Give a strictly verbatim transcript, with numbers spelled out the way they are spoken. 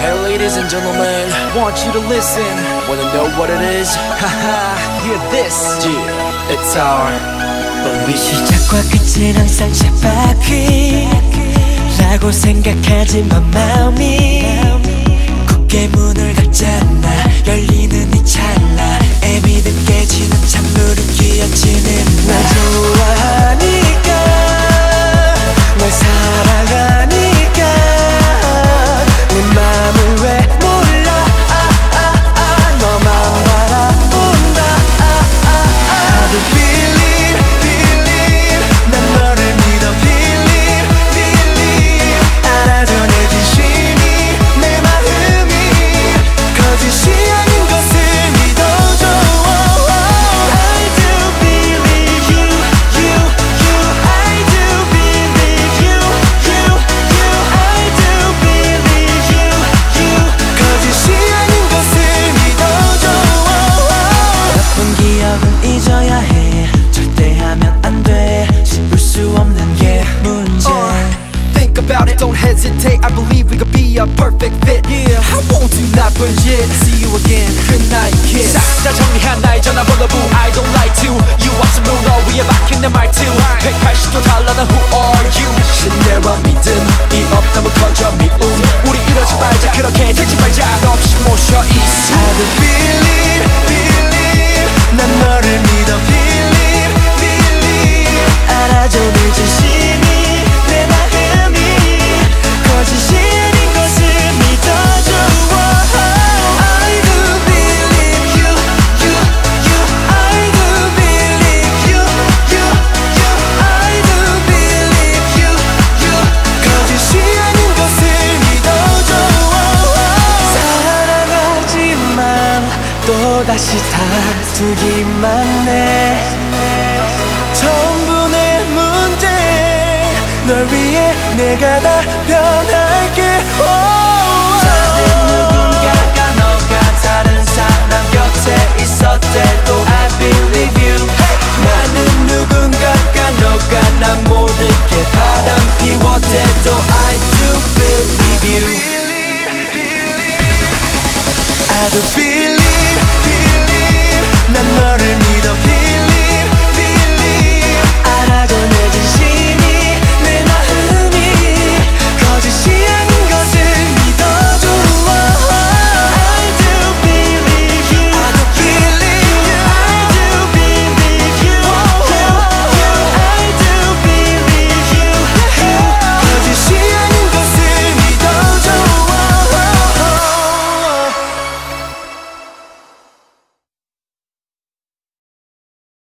Hey ladies and gentlemen, want you to listen. Wanna know what it is? Haha, hear this. Yeah, it's our 우리 시작과 끝은 항상 쳇바퀴 라고 생각하지만 마음이 굳게 문을 닫잖아. 열리는 이 찰나 애미 느껴지는 찬물은 끼어지는 나 좋아하니까 널 사랑하니까 내 맘을 왜 몰라. 아, 아, 아, 너만 바라본다. 아, 아, 아. I do believe, believe 난 너를 믿어 believe, believe 알아줘 내 진심이 내 마음이 거짓이 아닌 것을 믿어줘. I do believe you, you, you I do believe you, you, you I do believe you, you 거짓이 아닌 것을 믿어줘. 나쁜 기억은 잊어야 해. 절대 하면 안 돼. 씹을 수 없는 게 문제. Think about it, don't hesitate. I believe we could be a perfect fit. Yeah, I won't do 나쁜 짓. See you again, good night kiss. 싹 다 정리한 나의 전화번호부 I don't like to. You want some 너 위에 박힌 내 말투 백팔십 도 달라 난 who are you. 신뢰와 믿음이 없다면 커져 미움. 우리 이러지 말자 그렇게 되지 말자 없이 모셔 있어. I do believe, believe 난 너를 믿어 believe, believe 알아줘 내 진심이 내 마음이 거짓이 아닌 것을 믿어줘. I do believe you, you, you I do believe you, you, you I do believe you, you 거짓이 아닌 것을 믿어줘. 사랑하지만 또다시 다투기만 해. 전부 내 문제 널 위해 내가 다 변할게. 작은 누군가가 너가 다른 사람 곁에 있었대도